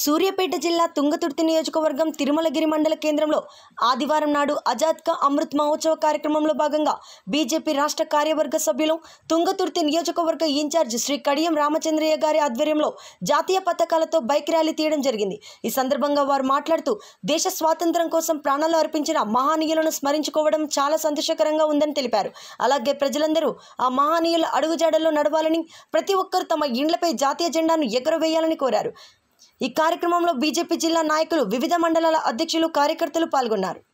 సూర్యాపేట జిల్లా తుంగతుర్తి నియోజకవర్గం తిరుమలగిరి మండల కేంద్రంలో ఆదివారం నాడు ఆజాద్ కా అమృత్ మహోత్సవ కార్యక్రమంలో భాగంగా బీజేపీ రాష్ట్ర కార్యవర్గ సభ్యులు తుంగతుర్తి నియోజకవర్గ ఇన్ఛార్జ్ శ్రీ కడియం రామచంద్రయ్య గారి ఆధ్వర్యంలో జాతీయ పతాకాలతో బైక్ ర్యాలీ తీయడం జరిగింది। ఈ సందర్భంగా వారు మాట్లాడుతూ దేశ స్వాతంత్ర్యం కోసం ప్రాణాలు అర్పించిన మహనీయులను స్మరించుకోవడం చాలా సంతోషకరంగా ఉందని తెలిపారు। అలాగే ప్రజలందరూ ఆ మహనీయుల అడుగుజాడల్లో నడవాలని, ప్రతి ఒక్కరూ తమ ఇండ్లపై జాతీయ జెండాను ఎగురవేయాలని కోరారు। ఈ కార్యక్రమంలో బీజేపీ జిల్లా నాయకులు, వివిధ మండలాల అధ్యక్షులు, కార్యకర్తలు పాల్గొన్నారు।